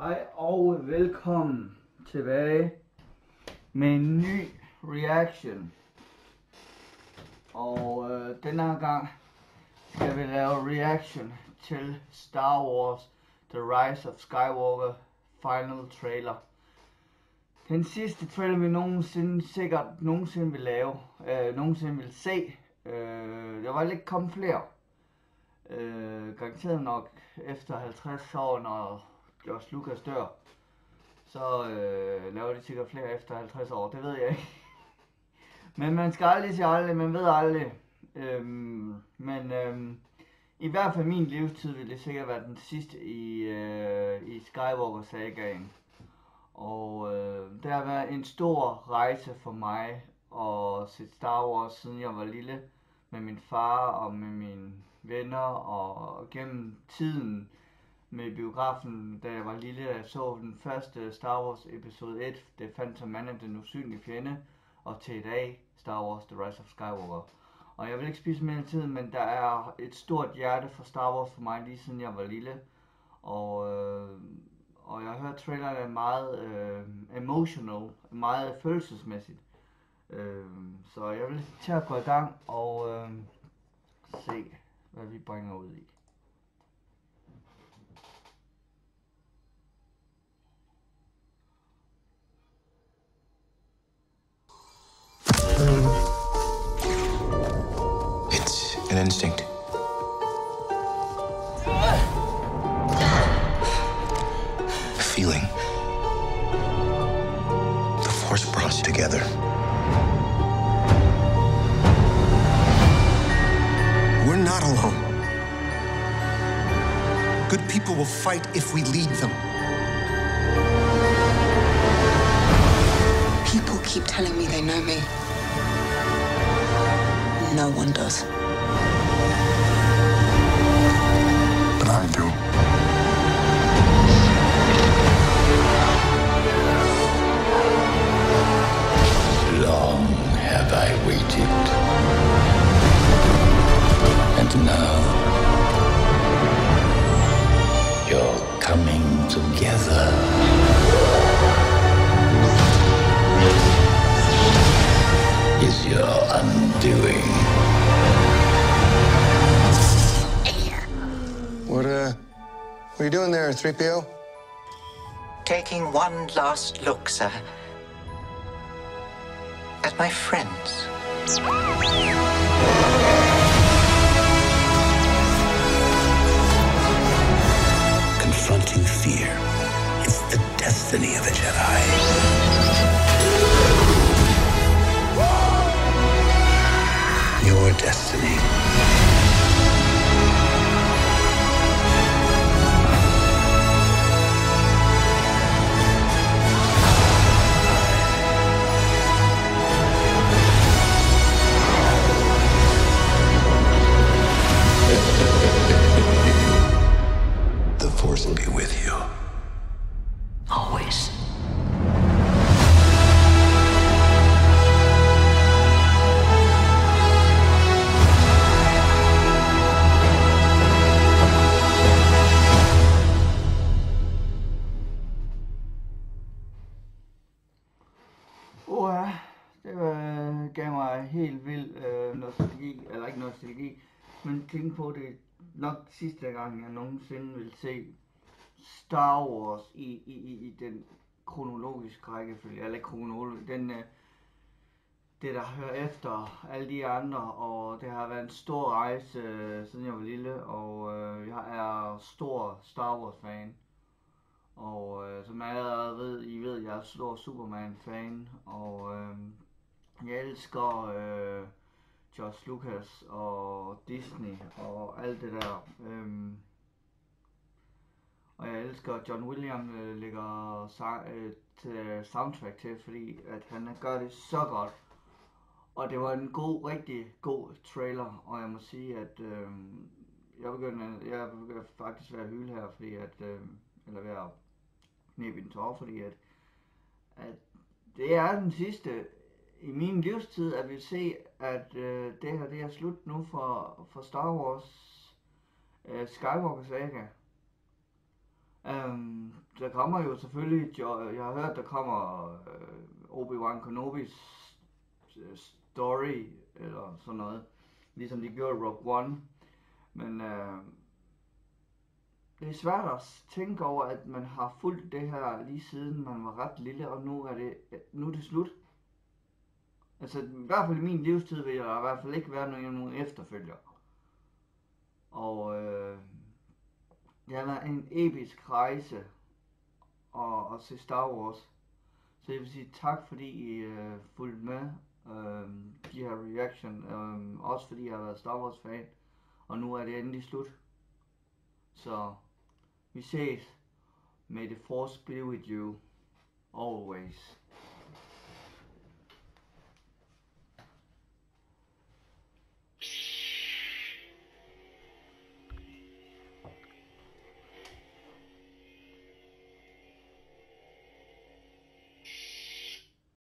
Hej og velkommen tilbage med en ny reaction. Og denne gang skal vi lave reaction til Star Wars The Rise of Skywalker Final Trailer. Den sidste trailer vi sikkert nogensinde vil lave, nogensinde vil se. Der var ikke kommet flere. Garanteret nok efter 50 år, når George Lucas dør, så laver de sikkert flere efter 50 år, det ved jeg ikke. Men man skal aldrig sige aldrig, man ved aldrig. I hvert fald min livstid vil det sikkert være den sidste i Skywalker-sagaen. Og det har været en stor rejse for mig at se Star Wars, siden jeg var lille, med min far og med mine venner, og gennem tiden med biografen, da jeg var lille. Jeg så den første Star Wars episode 1, The Phantom Menace, den usynlige fjende, og til i dag Star Wars The Rise of Skywalker. Og jeg vil ikke spise mere tid, men der er et stort hjerte for Star Wars for mig, lige siden jeg var lille. Og jeg har hørt traileren er meget emotional, meget følelsesmæssigt. Så jeg vil til at gå i gang og se, hvad vi bringer ud i. It's an instinct. A feeling. The Force brought us together. We're not alone. Good people will fight if we lead them. People keep telling me they know me. No one does. But I do. Long have I waited. And now you're coming together. Is your undoing. What are you doing there, 3PO? Taking one last look, sir, at my friends. Confronting fear is the destiny of a Jedi. Your destiny. The Force will be with you. Always. Det gav mig helt vild nostalgi, eller ikke nostalgi, men tænk på det nok sidste gang jeg nogensinde vil se Star Wars i den kronologiske rækkefølge, eller kronologisk, det der hører efter alle de andre, og det har været en stor rejse siden jeg var lille, og jeg er stor Star Wars fan. Og som jeg allerede ved, jeg er stor Superman fan, og jeg elsker George Lucas og Disney og alt det der. Og jeg elsker John Williams lægger soundtrack til, fordi at han gør det så godt. Og det var en rigtig god trailer, og jeg må sige, at jeg begynder faktisk ved at hyle her, fordi at eller ved at knæbe en tår, fordi at det er den sidste i min livstid, at vi se, at det her det er slut nu for Star Wars Skywalker saga. Der kommer jo selvfølgelig, jeg har hørt, der kommer Obi-Wan Kenobis story, eller sådan noget, ligesom de gjorde Rogue One, men det er svært at tænke over, at man har fulgt det her lige siden man var ret lille, og nu er det slut. Altså i hvert fald i min livstid vil jeg i hvert fald ikke være nogen efterfølger. Og det har været en episk rejse at se Star Wars. Så jeg vil sige tak, fordi I fulgte med de her reaction. Også fordi jeg har været Star Wars fan. Og nu er det endelig slut. Så vi ses. May the force be with you always.